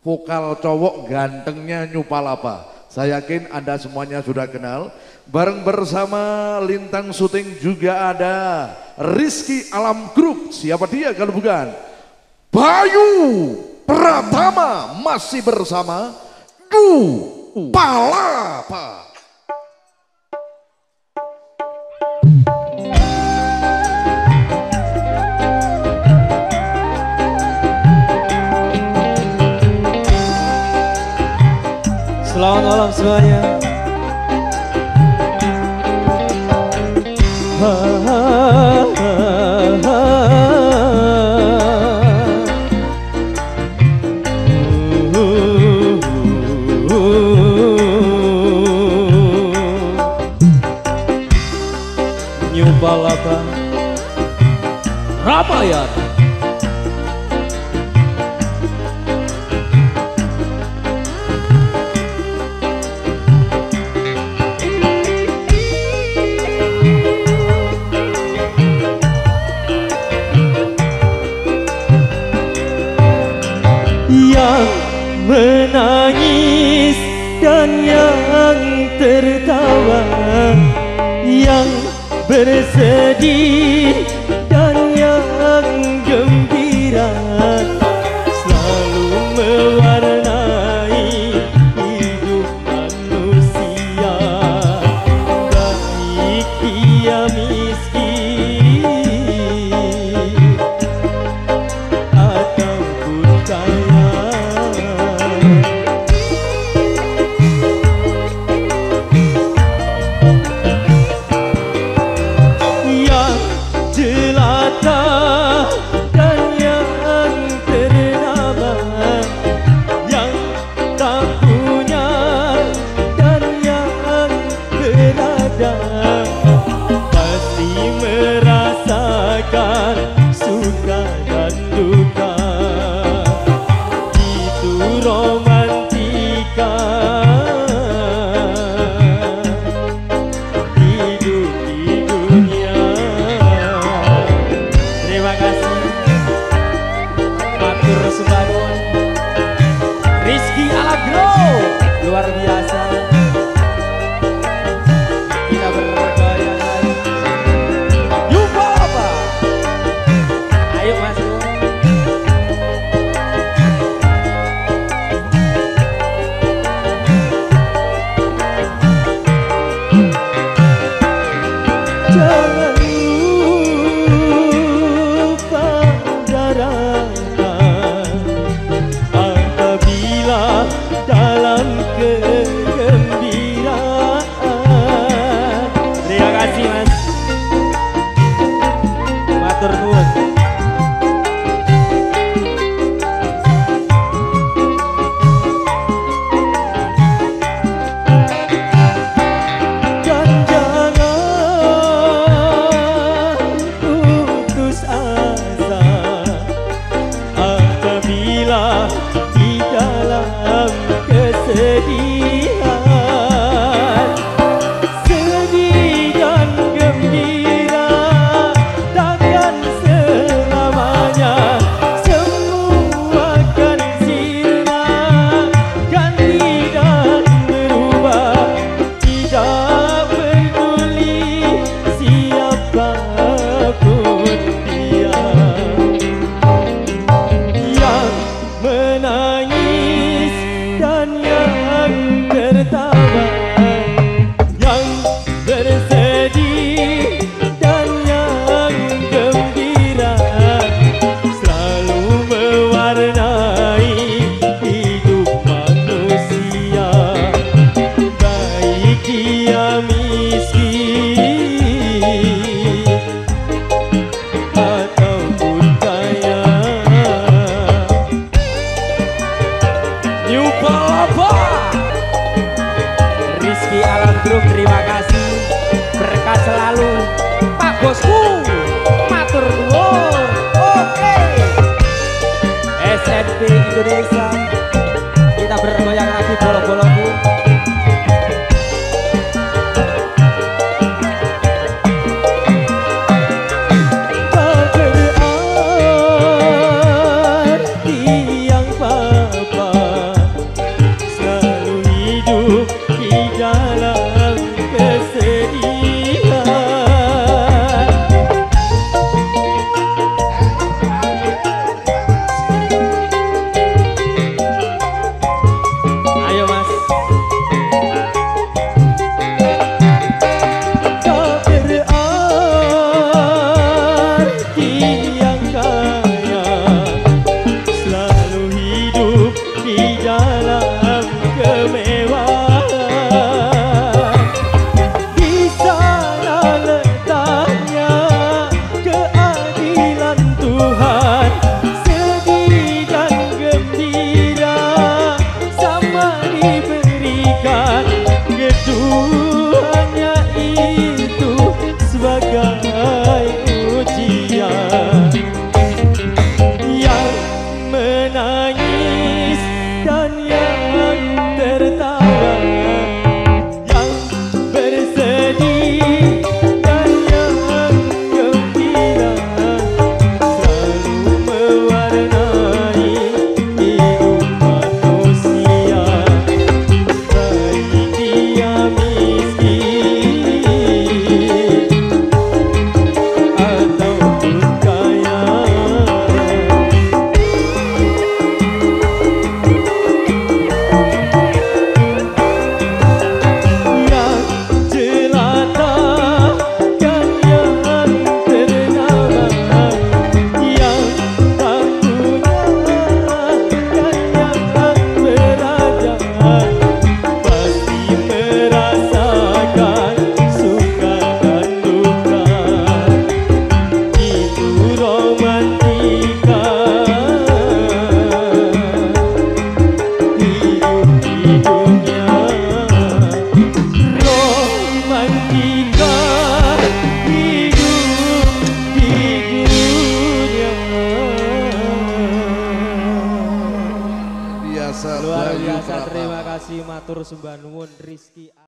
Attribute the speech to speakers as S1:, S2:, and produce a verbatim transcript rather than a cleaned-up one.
S1: vokal cowok gantengnya Nyupalapa. Saya yakin Anda semuanya sudah kenal. Bareng bersama Lintang Syuting juga ada Rizky Alam Group. Siapa dia kalau bukan Bayu Pratama, masih bersama Nyupalapa.
S2: Selamat malam semuanya. Ha, ha, ha, ha. Uh, uh, uh, uh. Nyupalapa Ramayana. Yang menangis dan yang tertawa, yang bersedih dan yang gembira, selalu mewarnai hidup manusia, baik dia miskin ataupun kaya. Yang jelata dan yang ternama, yang tak punya dan yang berada, pasti merasakan suka dan duka. Itu romantika hidup di dunia. Terima kasih matur sumbang Rizky Alam Group, luar biasa. Kita bergoyang lagi. Nyupalapa. Ayo Mas Bro. Jangan lupa darahkan apabila dalam kegembiraan. Terima kasih Mas, matur nuwun. Dan jangan putus asa apabila di dalam kesedihan, sedih dan gembira takkan selamanya, semua akan sirna, ganti dan berubah, tidak peduli siapapun dia. Yang menangis dan yang tertawa, yang bersedih dan yang gembira, selalu mewarnai hidup manusia, baik dia miskin ataupun kaya. Nyupalapa Rizky Alam Group, terima kasih, berkah selalu Pak Bosku, matur nuwun. Oke, S N P Indonesia, kita bergoyang lagi bolo-boloku. Tak berarti yang papa dan yang tertawa, yang bersedih dan yang gembira, selalu mewarnai hidup manusia, baik dia miskin ataupun kaya. Luar biasa, terima kasih matur sembah nuwun Rizky.